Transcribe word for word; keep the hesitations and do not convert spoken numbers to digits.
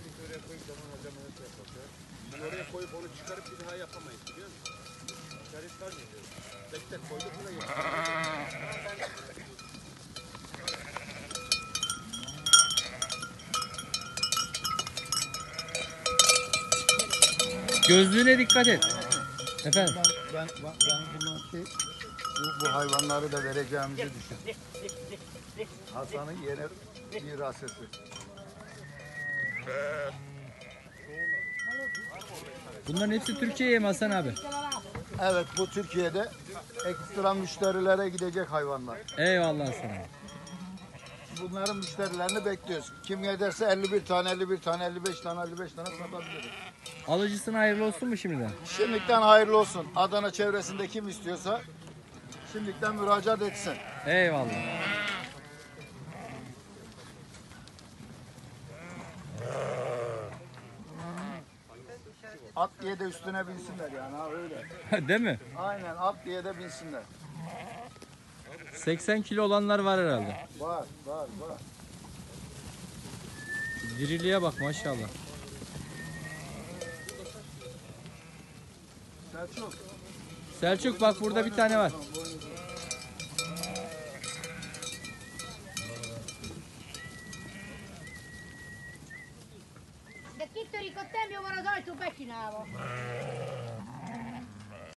Dedikodu oraya koyup zaman harcamanızı yapmak ya. Bunu oraya koyup onu çıkarıp bir daha yapamayız biliyor musun? Dışarı çıkarmayacağız. Tek tek koyduk buna yapacağız. Gözlüğüne dikkat et. Efendim? Ben, ben, ben bundan şey, bu, bu hayvanları da vereceğimizi düşün. Hasan'ın yeni mirasesi. Bunların hepsi Türkiye'ye mi Hasan abi? Evet, bu Türkiye'de ekstra müşterilere gidecek hayvanlar. Eyvallah sana. Bunların müşterilerini bekliyoruz. Kim ederse elli bir tane, elli bir tane, elli beş tane, elli beş tane satabiliriz. Alıcısına hayırlı olsun mu şimdiden? Şimdiden hayırlı olsun. Adana çevresinde kim istiyorsa şimdiden müracaat etsin. Eyvallah. At diye de üstüne binsinler yani ha öyle. Değil mi? Aynen at diye de binsinler. seksen kilo olanlar var herhalde. Var, var, var. Diriliğe bak maşallah. Selçuk. Selçuk bak burada bir tane var. De kitől ikott nem jó van az ajtó, becsinálva.